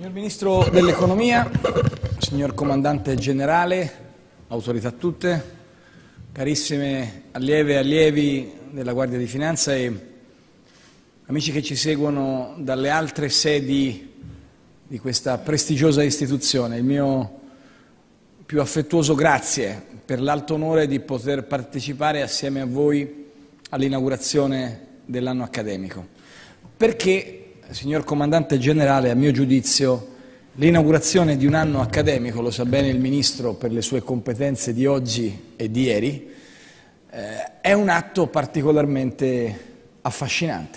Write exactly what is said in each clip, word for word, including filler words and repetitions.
Signor Ministro dell'Economia, signor Comandante Generale, autorità tutte, carissime allieve e allievi della Guardia di Finanza e amici che ci seguono dalle altre sedi di questa prestigiosa istituzione, il mio più affettuoso grazie per l'alto onore di poter partecipare assieme a voi all'inaugurazione dell'anno accademico. Perché, signor Comandante Generale, a mio giudizio, l'inaugurazione di un anno accademico, lo sa bene il Ministro per le sue competenze di oggi e di ieri, eh, è un atto particolarmente affascinante.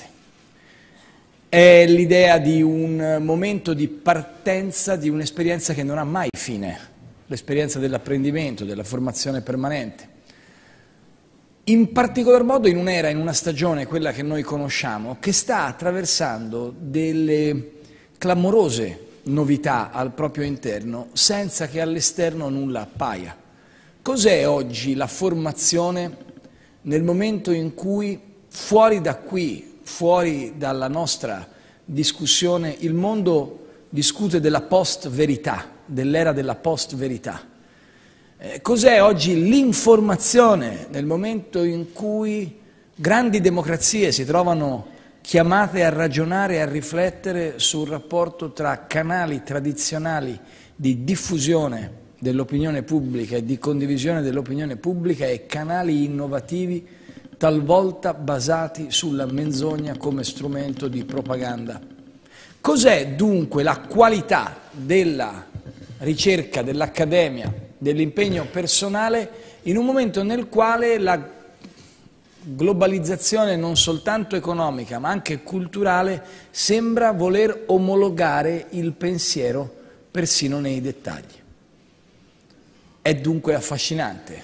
È l'idea di un momento di partenza di un'esperienza che non ha mai fine, l'esperienza dell'apprendimento, della formazione permanente. In particolar modo in un'era, in una stagione, quella che noi conosciamo, che sta attraversando delle clamorose novità al proprio interno, senza che all'esterno nulla appaia. Cos'è oggi la formazione nel momento in cui, fuori da qui, fuori dalla nostra discussione, il mondo discute della post-verità, dell'era della post-verità? Eh, cos'è oggi l'informazione nel momento in cui grandi democrazie si trovano chiamate a ragionare e a riflettere sul rapporto tra canali tradizionali di diffusione dell'opinione pubblica e di condivisione dell'opinione pubblica e canali innovativi talvolta basati sulla menzogna come strumento di propaganda? Cos'è dunque la qualità della ricerca, dell'accademia, dell'impegno personale in un momento nel quale la globalizzazione non soltanto economica ma anche culturale sembra voler omologare il pensiero persino nei dettagli? È dunque affascinante,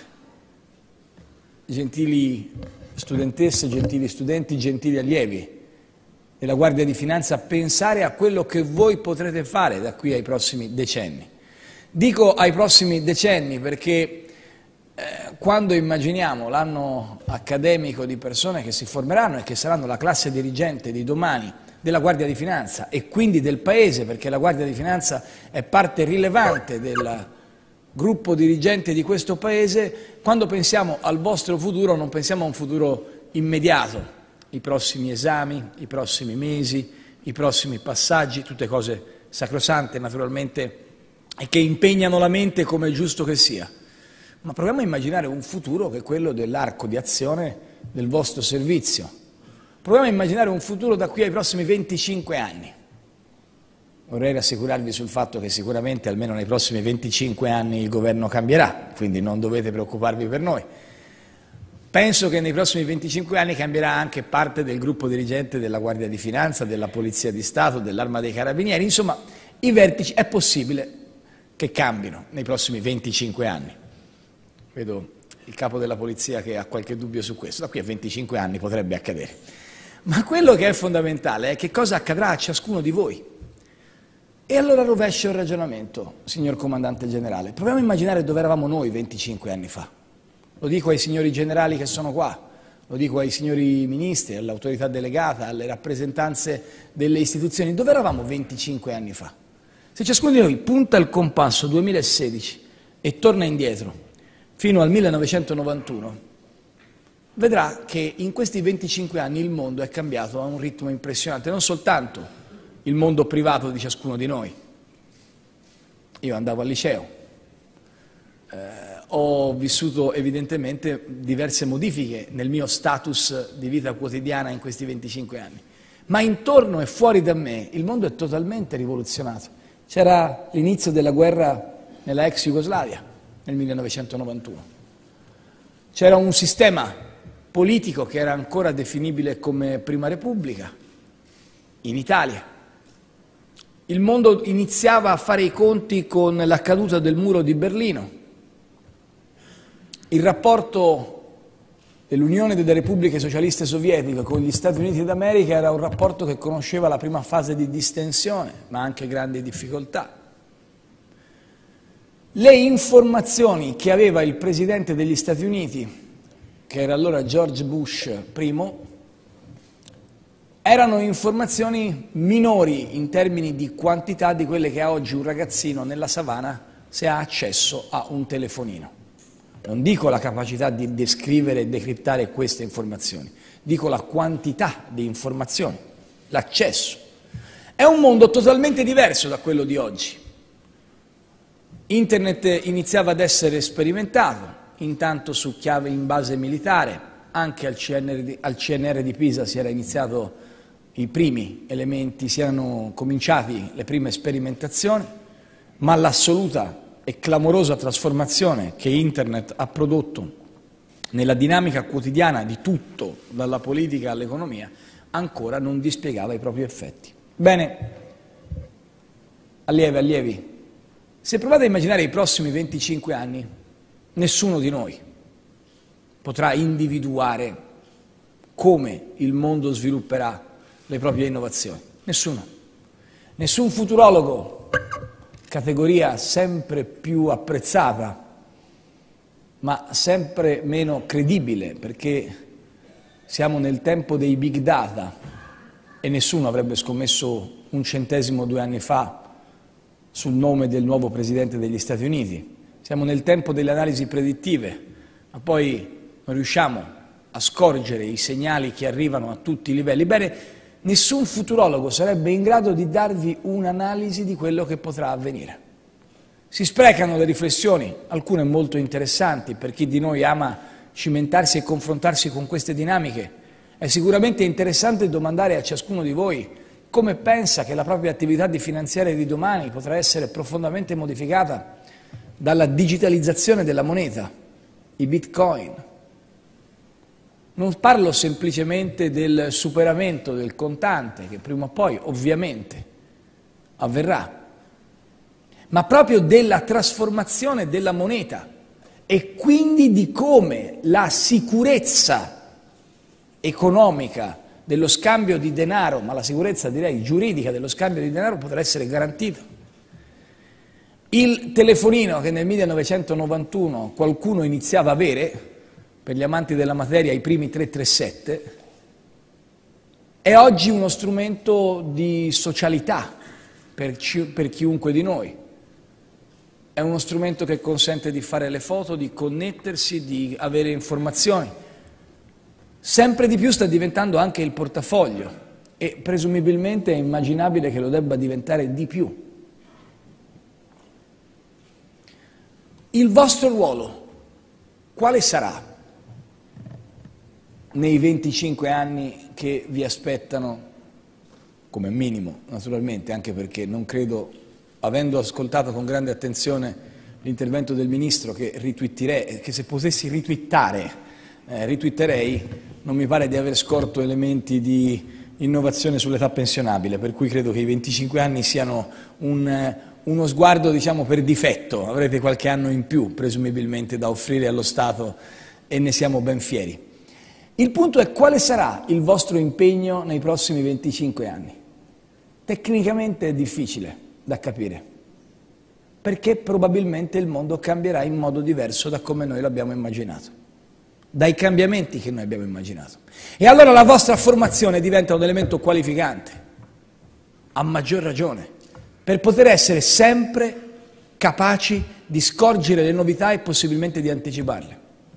gentili studentesse, gentili studenti, gentili allievi della Guardia di Finanza, pensare a quello che voi potrete fare da qui ai prossimi decenni. Dico ai prossimi decenni perché eh, quando immaginiamo l'anno accademico di persone che si formeranno e che saranno la classe dirigente di domani della Guardia di Finanza e quindi del Paese, perché la Guardia di Finanza è parte rilevante del gruppo dirigente di questo Paese, quando pensiamo al vostro futuro non pensiamo a un futuro immediato, i prossimi esami, i prossimi mesi, i prossimi passaggi, tutte cose sacrosante naturalmente e che impegnano la mente come è giusto che sia. Ma proviamo a immaginare un futuro che è quello dell'arco di azione del vostro servizio. Proviamo a immaginare un futuro da qui ai prossimi venticinque anni. Vorrei rassicurarvi sul fatto che sicuramente almeno nei prossimi venticinque anni il governo cambierà, quindi non dovete preoccuparvi per noi. Penso che nei prossimi venticinque anni cambierà anche parte del gruppo dirigente della Guardia di Finanza, della Polizia di Stato, dell'Arma dei Carabinieri. Insomma, i vertici è possibile che cambino nei prossimi venticinque anni. Vedo il capo della polizia che ha qualche dubbio su questo, da qui a venticinque anni potrebbe accadere. Ma quello che è fondamentale è che cosa accadrà a ciascuno di voi. E allora rovescio il ragionamento, signor Comandante Generale. Proviamo a immaginare dove eravamo noi venticinque anni fa. Lo dico ai signori generali che sono qua, lo dico ai signori ministri, all'autorità delegata, alle rappresentanze delle istituzioni. Dove eravamo venticinque anni fa? Se ciascuno di noi punta il compasso duemilasedici e torna indietro fino al millenovecentonovantuno, vedrà che in questi venticinque anni il mondo è cambiato a un ritmo impressionante, non soltanto il mondo privato di ciascuno di noi. Io andavo al liceo, eh, ho vissuto evidentemente diverse modifiche nel mio status di vita quotidiana in questi venticinque anni, ma intorno e fuori da me il mondo è totalmente rivoluzionato. C'era l'inizio della guerra nella ex Jugoslavia nel millenovecentonovantuno. C'era un sistema politico che era ancora definibile come Prima Repubblica in Italia. Il mondo iniziava a fare i conti con la caduta del muro di Berlino. Il rapporto dell'Unione delle Repubbliche Socialiste Sovietiche con gli Stati Uniti d'America era un rapporto che conosceva la prima fase di distensione, ma anche grandi difficoltà. Le informazioni che aveva il Presidente degli Stati Uniti, che era allora George Bush primo, erano informazioni minori in termini di quantità di quelle che ha oggi un ragazzino nella savana se ha accesso a un telefonino. Non dico la capacità di descrivere e decriptare queste informazioni, dico la quantità di informazioni, l'accesso. È un mondo totalmente diverso da quello di oggi. Internet iniziava ad essere sperimentato, intanto su chiave in base militare, anche al C N R di, al C N R di Pisa si era iniziato i primi elementi, si erano cominciati le prime sperimentazioni, ma l'assoluta e clamorosa trasformazione che Internet ha prodotto nella dinamica quotidiana di tutto, dalla politica all'economia, ancora non dispiegava i propri effetti. Bene, allievi, allievi, se provate a immaginare i prossimi venticinque anni, nessuno di noi potrà individuare come il mondo svilupperà le proprie innovazioni. Nessuno. Nessun futurologo, categoria sempre più apprezzata, ma sempre meno credibile, perché siamo nel tempo dei big data e nessuno avrebbe scommesso un centesimo due anni fa sul nome del nuovo Presidente degli Stati Uniti. Siamo nel tempo delle analisi predittive, ma poi non riusciamo a scorgere i segnali che arrivano a tutti i livelli. Bene, nessun futurologo sarebbe in grado di darvi un'analisi di quello che potrà avvenire. Si sprecano le riflessioni, alcune molto interessanti per chi di noi ama cimentarsi e confrontarsi con queste dinamiche. È sicuramente interessante domandare a ciascuno di voi come pensa che la propria attività di finanziaria di domani potrà essere profondamente modificata dalla digitalizzazione della moneta, i bitcoin. Non parlo semplicemente del superamento del contante, che prima o poi ovviamente avverrà, ma proprio della trasformazione della moneta e quindi di come la sicurezza economica dello scambio di denaro, ma la sicurezza direi giuridica dello scambio di denaro potrà essere garantita. Il telefonino che nel millenovecentonovantuno qualcuno iniziava a avere, per gli amanti della materia i primi tre tre sette, è oggi uno strumento di socialità per, per chiunque di noi. È uno strumento che consente di fare le foto, di connettersi, di avere informazioni. Sempre di più sta diventando anche il portafoglio e presumibilmente è immaginabile che lo debba diventare di più. Il vostro ruolo quale sarà nei venticinque anni che vi aspettano, come minimo naturalmente, anche perché non credo, avendo ascoltato con grande attenzione l'intervento del Ministro, che ritwitterei, che se potessi ritwittare, eh, ritwitterei, non mi pare di aver scorto elementi di innovazione sull'età pensionabile, per cui credo che i venticinque anni siano un, uno sguardo, diciamo, per difetto. Avrete qualche anno in più, presumibilmente, da offrire allo Stato e ne siamo ben fieri. Il punto è quale sarà il vostro impegno nei prossimi venticinque anni. Tecnicamente è difficile da capire, perché probabilmente il mondo cambierà in modo diverso da come noi l'abbiamo immaginato, dai cambiamenti che noi abbiamo immaginato. E allora la vostra formazione diventa un elemento qualificante, a maggior ragione, per poter essere sempre capaci di scorgere le novità e possibilmente di anticiparle.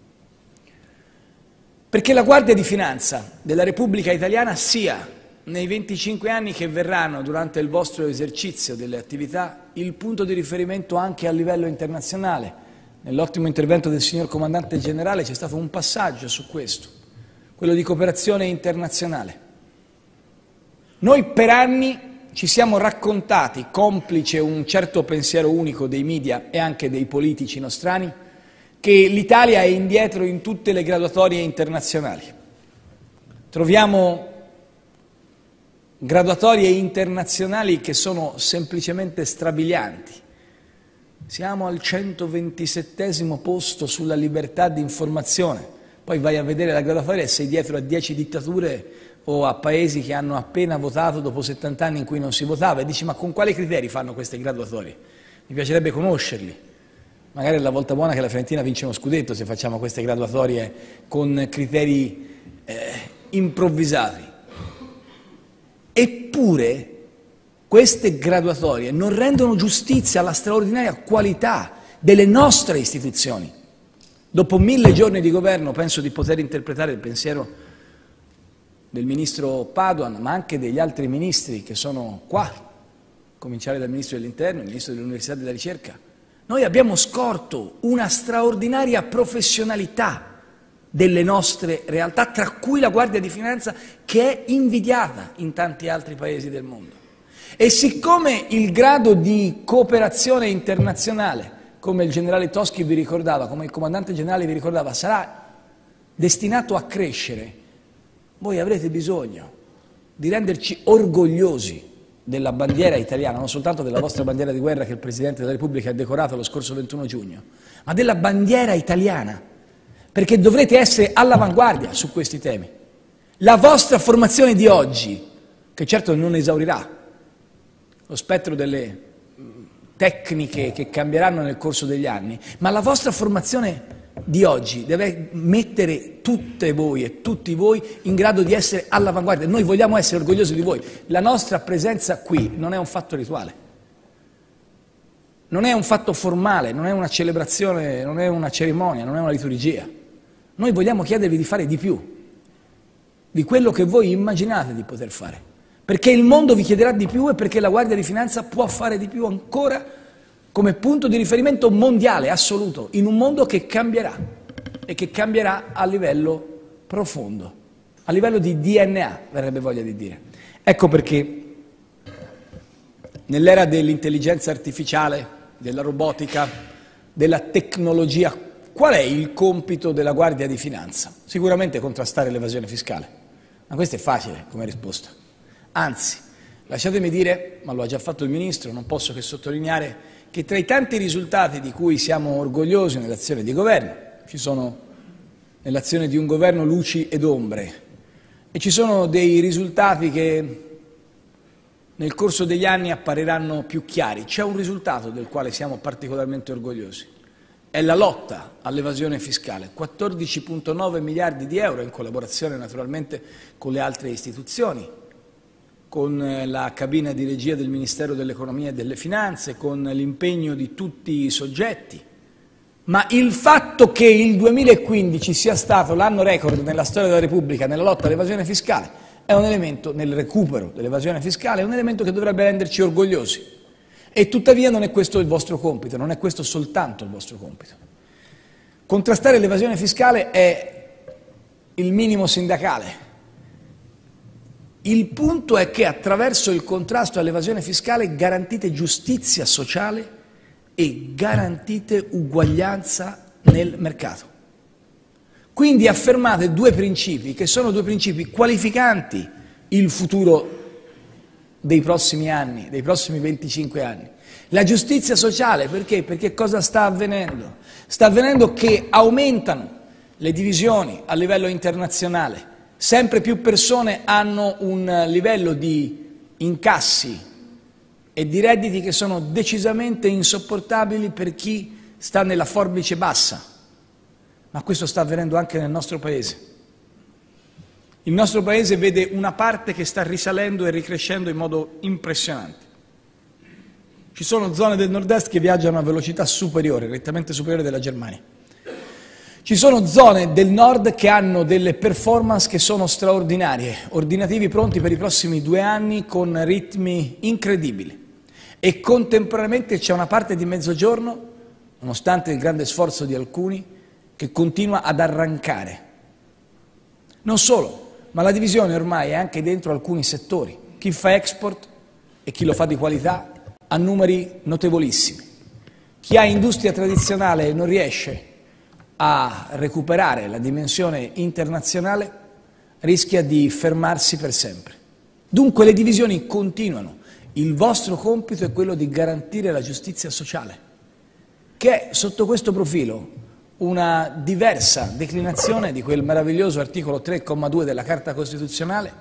Perché la Guardia di Finanza della Repubblica Italiana sia, nei venticinque anni che verranno durante il vostro esercizio delle attività, il punto di riferimento anche a livello internazionale. Nell'ottimo intervento del signor Comandante Generale c'è stato un passaggio su questo, quello di cooperazione internazionale. Noi per anni ci siamo raccontati, complice un certo pensiero unico dei media e anche dei politici nostrani, che l'Italia è indietro in tutte le graduatorie internazionali. Troviamo graduatorie internazionali che sono semplicemente strabilianti. Siamo al centoventisettesimo posto sulla libertà di informazione, poi vai a vedere la graduatoria e sei dietro a dieci dittature o a paesi che hanno appena votato dopo settanta anni in cui non si votava e dici: ma con quali criteri fanno queste graduatorie? Mi piacerebbe conoscerli. Magari è la volta buona che la Fiorentina vince uno scudetto se facciamo queste graduatorie con criteri eh, improvvisati. Eppure queste graduatorie non rendono giustizia alla straordinaria qualità delle nostre istituzioni. Dopo mille giorni di governo penso di poter interpretare il pensiero del ministro Padoan, ma anche degli altri ministri che sono qua, a cominciare dal ministro dell'Interno, il ministro dell'Università e della Ricerca. Noi abbiamo scorto una straordinaria professionalità delle nostre realtà, tra cui la Guardia di Finanza, che è invidiata in tanti altri paesi del mondo. E siccome il grado di cooperazione internazionale, come il generale Toschi vi ricordava, come il comandante generale vi ricordava, sarà destinato a crescere, voi avrete bisogno di renderci orgogliosi della bandiera italiana, non soltanto della vostra bandiera di guerra che il Presidente della Repubblica ha decorato lo scorso ventuno giugno, ma della bandiera italiana, perché dovrete essere all'avanguardia su questi temi. La vostra formazione di oggi, che certo non esaurirà lo spettro delle tecniche che cambieranno nel corso degli anni, ma la vostra formazione di oggi deve mettere tutte voi e tutti voi in grado di essere all'avanguardia. Noi vogliamo essere orgogliosi di voi. La nostra presenza qui non è un fatto rituale, non è un fatto formale, non è una celebrazione, non è una cerimonia, non è una liturgia. Noi vogliamo chiedervi di fare di più, di quello che voi immaginate di poter fare, perché il mondo vi chiederà di più e perché la Guardia di Finanza può fare di più ancora come punto di riferimento mondiale assoluto, in un mondo che cambierà e che cambierà a livello profondo, a livello di D N A, verrebbe voglia di dire. Ecco perché nell'era dell'intelligenza artificiale, della robotica, della tecnologia, qual è il compito della Guardia di Finanza? Sicuramente contrastare l'evasione fiscale, ma questo è facile come risposta. Anzi, lasciatemi dire, ma lo ha già fatto il Ministro, non posso che sottolineare che tra i tanti risultati di cui siamo orgogliosi nell'azione di governo, ci sono nell'azione di un governo luci ed ombre, e ci sono dei risultati che nel corso degli anni appariranno più chiari. C'è un risultato del quale siamo particolarmente orgogliosi. È la lotta all'evasione fiscale, quattordici virgola nove miliardi di euro in collaborazione naturalmente con le altre istituzioni, con la cabina di regia del Ministero dell'Economia e delle Finanze, con l'impegno di tutti i soggetti. Ma il fatto che il duemilaquindici sia stato l'anno record nella storia della Repubblica nella lotta all'evasione fiscale è un elemento, nel recupero dell'evasione fiscale, è un elemento che dovrebbe renderci orgogliosi. E tuttavia non è questo il vostro compito, non è questo soltanto il vostro compito. Contrastare l'evasione fiscale è il minimo sindacale. Il punto è che attraverso il contrasto all'evasione fiscale garantite giustizia sociale e garantite uguaglianza nel mercato. Quindi affermate due principi che sono due principi qualificanti il futuro dei prossimi anni, dei prossimi venticinque anni. La giustizia sociale, perché? Perché cosa sta avvenendo? Sta avvenendo che aumentano le divisioni a livello internazionale, sempre più persone hanno un livello di incassi e di redditi che sono decisamente insopportabili per chi sta nella forbice bassa, ma questo sta avvenendo anche nel nostro Paese. Il nostro Paese vede una parte che sta risalendo e ricrescendo in modo impressionante. Ci sono zone del nord-est che viaggiano a velocità superiore, nettamente superiore della Germania. Ci sono zone del nord che hanno delle performance che sono straordinarie, ordinativi pronti per i prossimi due anni con ritmi incredibili. E contemporaneamente c'è una parte di mezzogiorno, nonostante il grande sforzo di alcuni, che continua ad arrancare. Non solo, ma la divisione ormai è anche dentro alcuni settori. Chi fa export e chi lo fa di qualità ha numeri notevolissimi. Chi ha industria tradizionale e non riesce a recuperare la dimensione internazionale rischia di fermarsi per sempre. Dunque le divisioni continuano. Il vostro compito è quello di garantire la giustizia sociale, che è sotto questo profilo una diversa declinazione di quel meraviglioso articolo tre comma due della Carta Costituzionale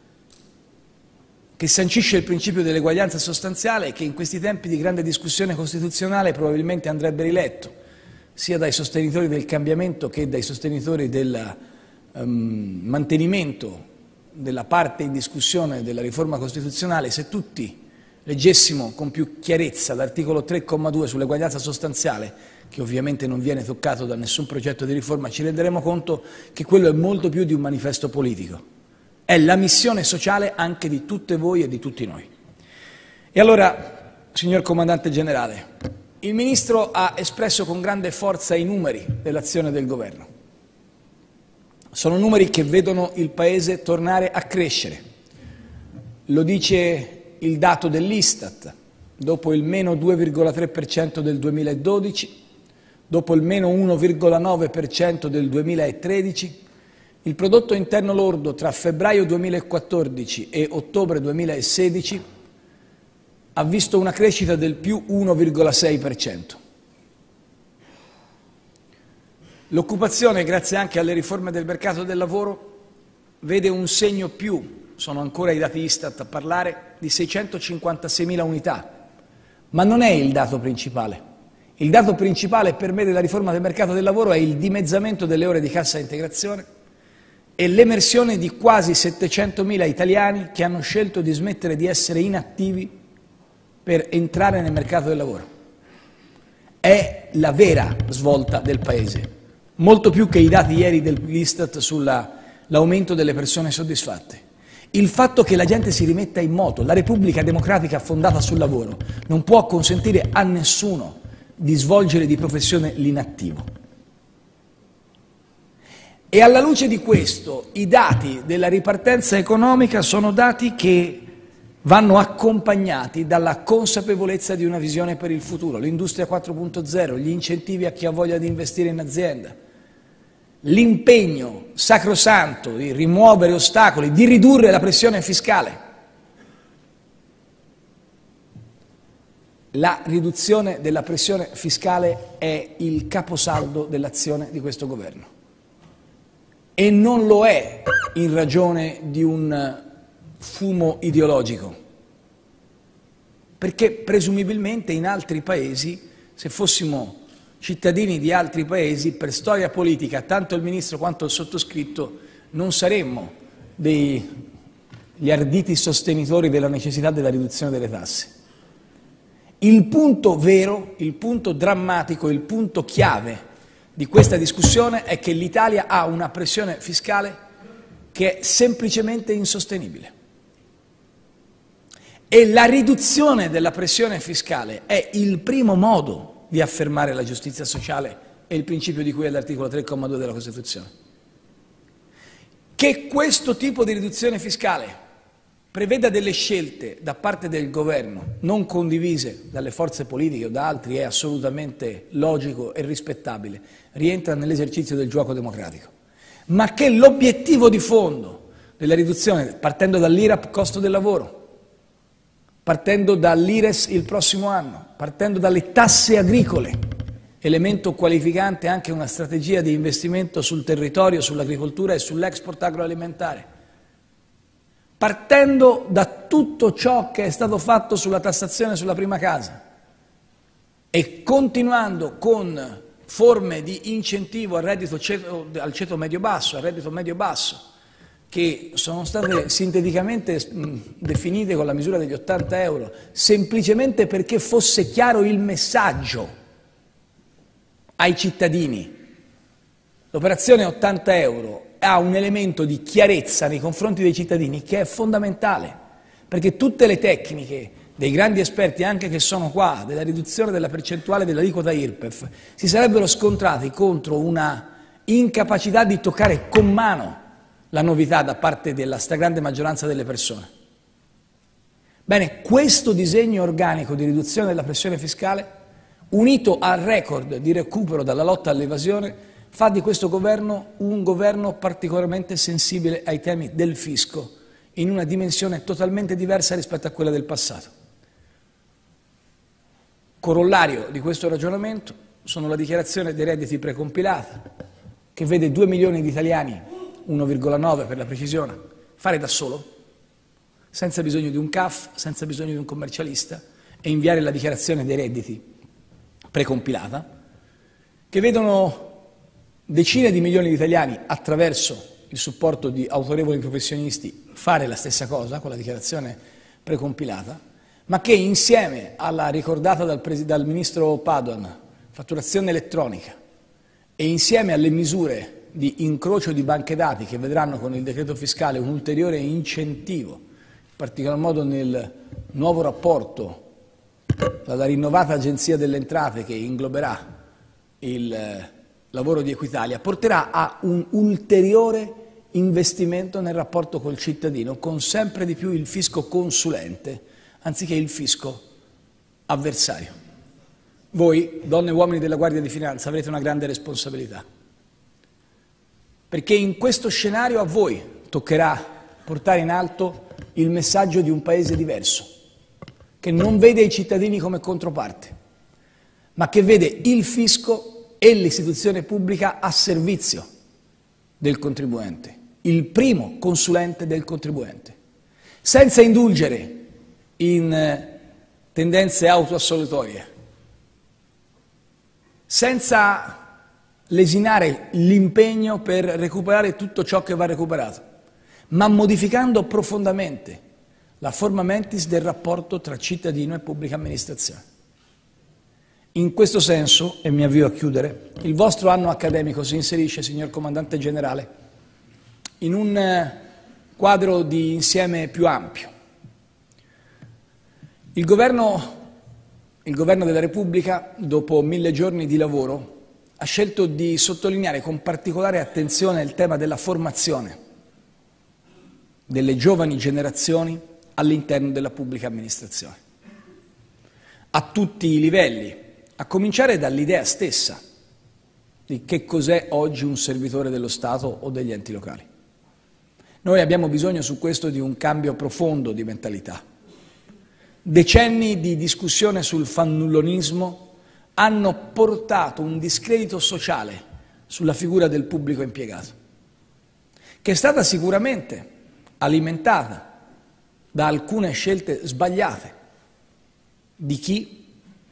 che sancisce il principio dell'eguaglianza sostanziale e che in questi tempi di grande discussione costituzionale probabilmente andrebbe riletto sia dai sostenitori del cambiamento che dai sostenitori del um, mantenimento della parte in discussione della riforma costituzionale, se tutti leggessimo con più chiarezza l'articolo tre comma due sull'eguaglianza sostanziale, che ovviamente non viene toccato da nessun progetto di riforma, ci renderemo conto che quello è molto più di un manifesto politico. È la missione sociale anche di tutte voi e di tutti noi. E allora, signor Comandante Generale, il Ministro ha espresso con grande forza i numeri dell'azione del Governo. Sono numeri che vedono il Paese tornare a crescere. Lo dice il dato dell'Istat, dopo il meno due virgola tre per cento del duemiladodici, dopo il meno uno virgola nove per cento del duemilatredici, il prodotto interno lordo tra febbraio duemilaquattordici e ottobre duemilasedici ha visto una crescita del più uno virgola sei per cento. L'occupazione, grazie anche alle riforme del mercato del lavoro, vede un segno più, sono ancora i dati Istat a parlare, di seicentocinquantaseimila unità, ma non è il dato principale. Il dato principale per me della riforma del mercato del lavoro è il dimezzamento delle ore di cassa integrazione e l'emersione di quasi settecentomila italiani che hanno scelto di smettere di essere inattivi per entrare nel mercato del lavoro. È la vera svolta del Paese, molto più che i dati ieri dell'Istat sull'aumento delle persone soddisfatte. Il fatto che la gente si rimetta in moto, la Repubblica Democratica fondata sul lavoro, non può consentire a nessuno di svolgere di professione l'inattivo. E alla luce di questo, i dati della ripartenza economica sono dati che vanno accompagnati dalla consapevolezza di una visione per il futuro, l'industria quattro punto zero, gli incentivi a chi ha voglia di investire in azienda, l'impegno sacrosanto di rimuovere ostacoli, di ridurre la pressione fiscale. La riduzione della pressione fiscale è il caposaldo dell'azione di questo governo e non lo è in ragione di un fumo ideologico, perché presumibilmente in altri paesi, se fossimo cittadini di altri paesi, per storia politica, tanto il Ministro quanto il sottoscritto non saremmo degli arditi sostenitori della necessità della riduzione delle tasse. Il punto vero, il punto drammatico, il punto chiave di questa discussione è che l'Italia ha una pressione fiscale che è semplicemente insostenibile. E la riduzione della pressione fiscale è il primo modo di affermare la giustizia sociale e il principio di cui è l'articolo tre comma due della Costituzione. Che questo tipo di riduzione fiscale preveda delle scelte da parte del governo non condivise dalle forze politiche o da altri è assolutamente logico e rispettabile, rientra nell'esercizio del gioco democratico. Ma che l'obiettivo di fondo della riduzione, partendo dall'I R A P costo del lavoro, partendo dall'I R E S il prossimo anno, partendo dalle tasse agricole, elemento qualificante anche una strategia di investimento sul territorio, sull'agricoltura e sull'export agroalimentare, partendo da tutto ciò che è stato fatto sulla tassazione sulla prima casa e continuando con forme di incentivo al reddito ceto, al ceto medio-basso, al reddito medio-basso, che sono state sinteticamente definite con la misura degli ottanta euro, semplicemente perché fosse chiaro il messaggio ai cittadini. L'operazione ottanta euro ha un elemento di chiarezza nei confronti dei cittadini che è fondamentale, perché tutte le tecniche dei grandi esperti, anche che sono qua, della riduzione della percentuale dell'aliquota I R P E F, si sarebbero scontrati contro una incapacità di toccare con mano la novità da parte della stragrande maggioranza delle persone. Bene, questo disegno organico di riduzione della pressione fiscale, unito al record di recupero dalla lotta all'evasione, fa di questo governo un governo particolarmente sensibile ai temi del fisco, in una dimensione totalmente diversa rispetto a quella del passato. Corollario di questo ragionamento sono la dichiarazione dei redditi precompilata, che vede due milioni di italiani, uno virgola nove per la precisione, fare da solo, senza bisogno di un C A F, senza bisogno di un commercialista, e inviare la dichiarazione dei redditi precompilata, che vedono decine di milioni di italiani attraverso il supporto di autorevoli professionisti, fare la stessa cosa con la dichiarazione precompilata, ma che insieme alla ricordata dal, dal Ministro Padoan fatturazione elettronica e insieme alle misure di incrocio di banche dati che vedranno con il decreto fiscale un ulteriore incentivo, in particolar modo nel nuovo rapporto dalla rinnovata Agenzia delle Entrate che ingloberà il lavoro di Equitalia, porterà a un ulteriore investimento nel rapporto col cittadino, con sempre di più il fisco consulente, anziché il fisco avversario. Voi, donne e uomini della Guardia di Finanza, avrete una grande responsabilità, perché in questo scenario a voi toccherà portare in alto il messaggio di un paese diverso, che non vede i cittadini come controparte, ma che vede il fisco e l'istituzione pubblica a servizio del contribuente, il primo consulente del contribuente, senza indulgere in tendenze autoassolutorie, senza lesinare l'impegno per recuperare tutto ciò che va recuperato, ma modificando profondamente la forma mentis del rapporto tra cittadino e pubblica amministrazione. In questo senso, e mi avvio a chiudere, il vostro anno accademico si inserisce, signor Comandante Generale, in un quadro di insieme più ampio. Il governo, il governo della Repubblica, dopo mille giorni di lavoro, ha scelto di sottolineare con particolare attenzione il tema della formazione delle giovani generazioni all'interno della pubblica amministrazione, a tutti i livelli, a cominciare dall'idea stessa di che cos'è oggi un servitore dello Stato o degli enti locali. Noi abbiamo bisogno su questo di un cambio profondo di mentalità. Decenni di discussione sul fannullonismo hanno portato un discredito sociale sulla figura del pubblico impiegato, che è stata sicuramente alimentata da alcune scelte sbagliate di chi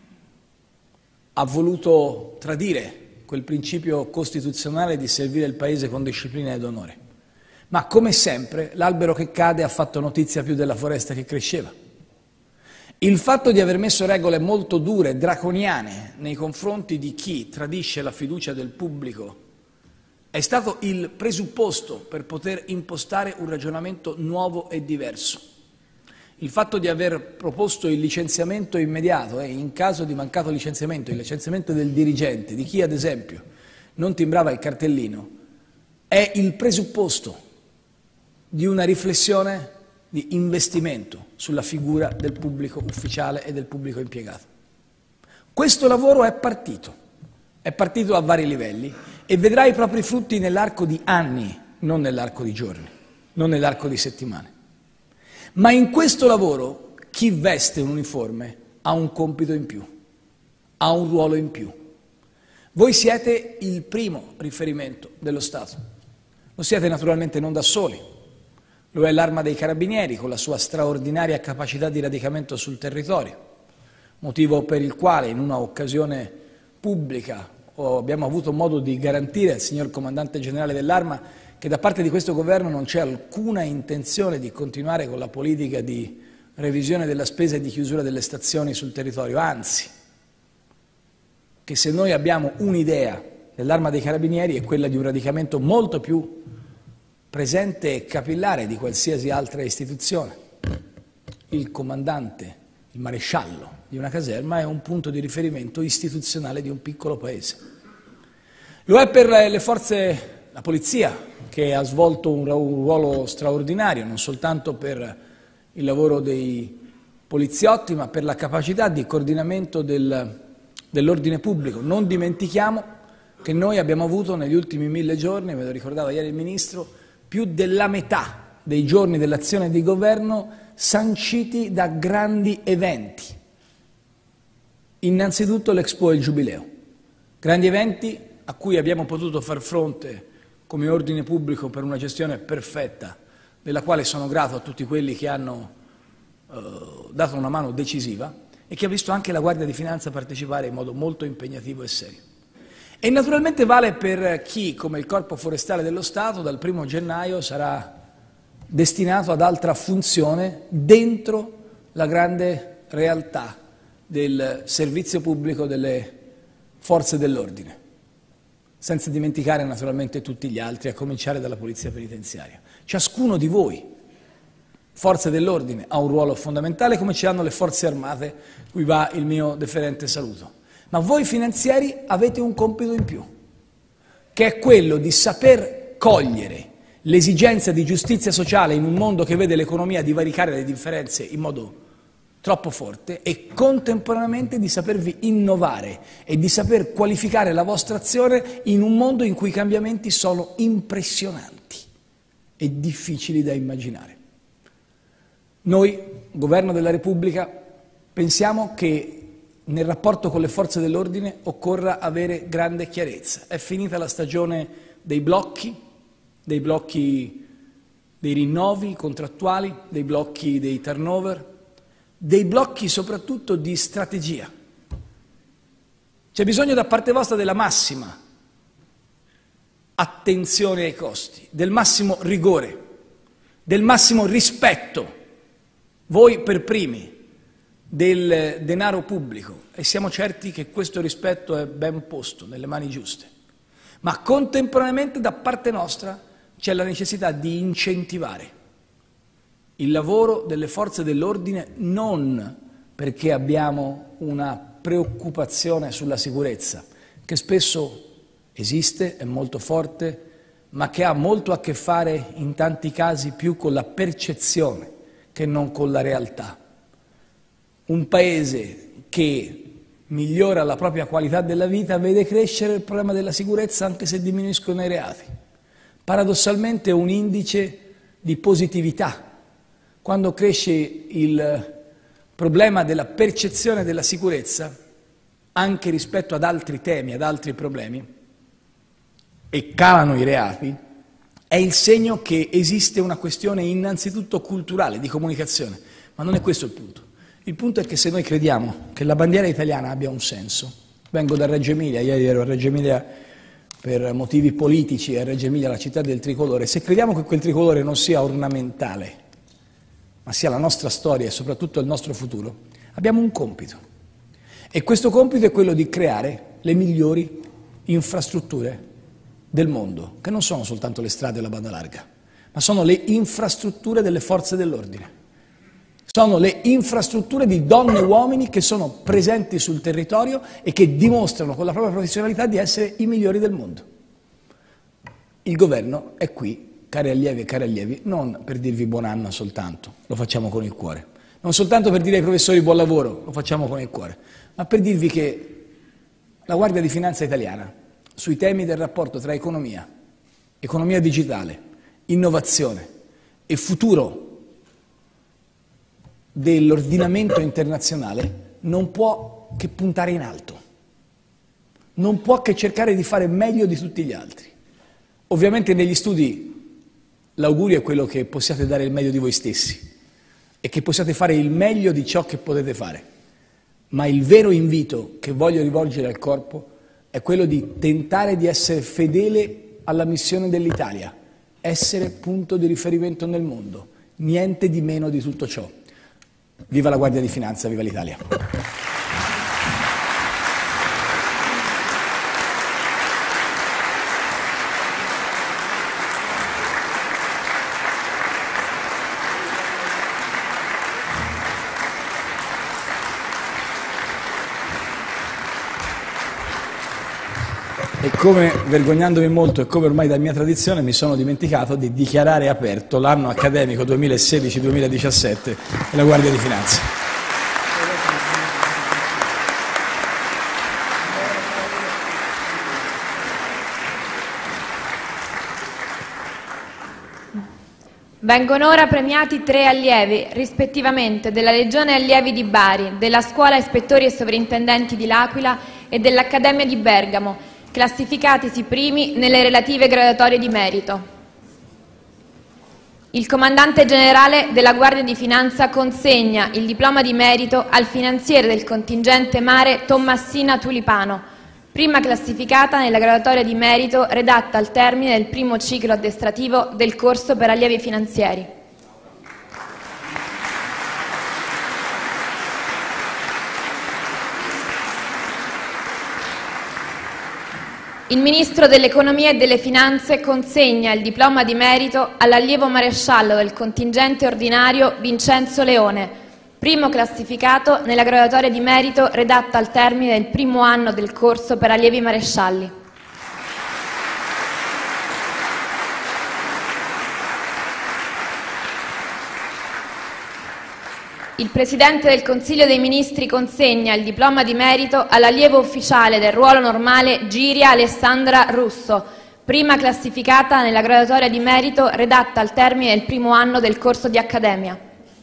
ha voluto tradire quel principio costituzionale di servire il Paese con disciplina ed onore. Ma come sempre l'albero che cade ha fatto notizia più della foresta che cresceva. Il fatto di aver messo regole molto dure, draconiane, nei confronti di chi tradisce la fiducia del pubblico è stato il presupposto per poter impostare un ragionamento nuovo e diverso. Il fatto di aver proposto il licenziamento immediato e in caso di mancato licenziamento, il licenziamento del dirigente, di chi ad esempio non timbrava il cartellino, è il presupposto di una riflessione di investimento sulla figura del pubblico ufficiale e del pubblico impiegato. Questo lavoro è partito, è partito a vari livelli e vedrà i propri frutti nell'arco di anni, non nell'arco di giorni, non nell'arco di settimane. Ma in questo lavoro chi veste un uniforme ha un compito in più, ha un ruolo in più. Voi siete il primo riferimento dello Stato. Lo siete naturalmente non da soli. Lo è l'Arma dei Carabinieri con la sua straordinaria capacità di radicamento sul territorio, motivo per il quale in una occasione pubblica abbiamo avuto modo di garantire al signor Comandante Generale dell'Arma che da parte di questo Governo non c'è alcuna intenzione di continuare con la politica di revisione della spesa e di chiusura delle stazioni sul territorio, anzi, che se noi abbiamo un'idea dell'Arma dei Carabinieri è quella di un radicamento molto più presente e capillare di qualsiasi altra istituzione. Il comandante, il maresciallo di una caserma è un punto di riferimento istituzionale di un piccolo paese. Lo è per le forze, la polizia, che ha svolto un ruolo straordinario, non soltanto per il lavoro dei poliziotti, ma per la capacità di coordinamento del, dell'ordine pubblico. Non dimentichiamo che noi abbiamo avuto negli ultimi mille giorni, ve lo ricordava ieri il Ministro, più della metà dei giorni dell'azione di governo sanciti da grandi eventi. Innanzitutto l'Expo e il Giubileo, grandi eventi a cui abbiamo potuto far fronte come ordine pubblico per una gestione perfetta, della quale sono grato a tutti quelli che hanno eh, dato una mano decisiva e che ha visto anche la Guardia di Finanza partecipare in modo molto impegnativo e serio. E naturalmente vale per chi, come il Corpo Forestale dello Stato, dal primo gennaio sarà destinato ad altra funzione dentro la grande realtà del servizio pubblico delle forze dell'ordine, senza dimenticare naturalmente tutti gli altri, a cominciare dalla Polizia Penitenziaria. Ciascuno di voi, forze dell'ordine, ha un ruolo fondamentale, come ci hanno le forze armate, cui va il mio deferente saluto. Ma voi finanzieri avete un compito in più, che è quello di saper cogliere l'esigenza di giustizia sociale in un mondo che vede l'economia divaricare le differenze in modo troppo forte e contemporaneamente di sapervi innovare e di saper qualificare la vostra azione in un mondo in cui i cambiamenti sono impressionanti e difficili da immaginare. Noi, Governo della Repubblica, pensiamo che nel rapporto con le forze dell'ordine occorra avere grande chiarezza. È finita la stagione dei blocchi, dei blocchi dei rinnovi contrattuali, dei blocchi dei turnover, dei blocchi soprattutto di strategia. C'è bisogno da parte vostra della massima attenzione ai costi, del massimo rigore, del massimo rispetto, voi per primi, del denaro pubblico, e siamo certi che questo rispetto è ben posto nelle mani giuste. Ma contemporaneamente da parte nostra c'è la necessità di incentivare il lavoro delle forze dell'ordine, non perché abbiamo una preoccupazione sulla sicurezza, che spesso esiste, è molto forte, ma che ha molto a che fare in tanti casi più con la percezione che non con la realtà. Un paese che migliora la propria qualità della vita vede crescere il problema della sicurezza anche se diminuiscono i reati. Paradossalmente è un indice di positività. Quando cresce il problema della percezione della sicurezza, anche rispetto ad altri temi, ad altri problemi, e calano i reati, è il segno che esiste una questione innanzitutto culturale, di comunicazione. Ma non è questo il punto. Il punto è che se noi crediamo che la bandiera italiana abbia un senso, vengo da Reggio Emilia, ieri ero a Reggio Emilia per motivi politici, a Reggio Emilia la città del tricolore, se crediamo che quel tricolore non sia ornamentale, ma sia la nostra storia e soprattutto il nostro futuro, abbiamo un compito. E questo compito è quello di creare le migliori infrastrutture del mondo, che non sono soltanto le strade e la banda larga, ma sono le infrastrutture delle forze dell'ordine. Sono le infrastrutture di donne e uomini che sono presenti sul territorio e che dimostrano con la propria professionalità di essere i migliori del mondo. Il governo è qui, cari allievi e cari allievi, non per dirvi buon anno soltanto, lo facciamo con il cuore, non soltanto per dire ai professori buon lavoro, lo facciamo con il cuore, ma per dirvi che la Guardia di Finanza italiana sui temi del rapporto tra economia, economia digitale, innovazione e futuro dell'ordinamento internazionale non può che puntare in alto, non può che cercare di fare meglio di tutti gli altri. Ovviamente negli studi l'augurio è quello che possiate dare il meglio di voi stessi e che possiate fare il meglio di ciò che potete fare, ma il vero invito che voglio rivolgere al corpo è quello di tentare di essere fedele alla missione dell'Italia, essere punto di riferimento nel mondo, niente di meno di tutto ciò. Viva la Guardia di Finanza, viva l'Italia! E come, vergognandomi molto e come ormai da mia tradizione, mi sono dimenticato di dichiarare aperto l'anno accademico duemilasedici duemiladiciassette della Guardia di Finanza. Vengono ora premiati tre allievi, rispettivamente della Legione Allievi di Bari, della Scuola Ispettori e Sovrintendenti di L'Aquila e dell'Accademia di Bergamo, classificatisi primi nelle relative graduatorie di merito. Il Comandante Generale della Guardia di Finanza consegna il diploma di merito al finanziere del contingente mare Tommassina Tulipano, prima classificata nella graduatoria di merito redatta al termine del primo ciclo addestrativo del corso per allievi finanzieri. Il Ministro dell'Economia e delle Finanze consegna il diploma di merito all'allievo maresciallo del contingente ordinario Vincenzo Leone, primo classificato nella graduatoria di merito redatta al termine del primo anno del corso per allievi marescialli. Il Presidente del Consiglio dei Ministri consegna il diploma di merito all'allievo ufficiale del ruolo normale Giria Alessandra Russo, prima classificata nella graduatoria di merito redatta al termine del primo anno del corso di accademia.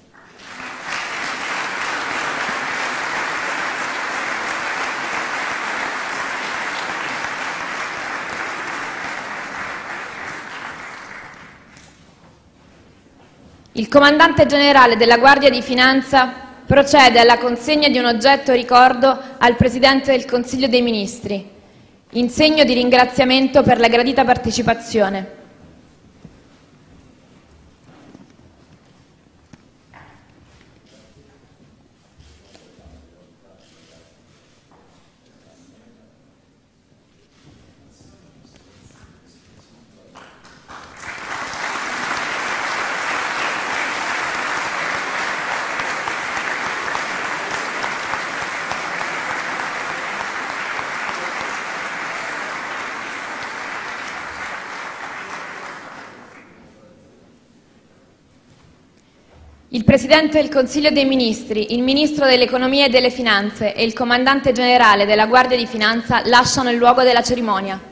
Il Comandante Generale della Guardia di Finanza procede alla consegna di un oggetto ricordo al Presidente del Consiglio dei Ministri, in segno di ringraziamento per la gradita partecipazione. Il Presidente del Consiglio dei Ministri, il Ministro dell'Economia e delle Finanze e il Comandante Generale della Guardia di Finanza lasciano il luogo della cerimonia.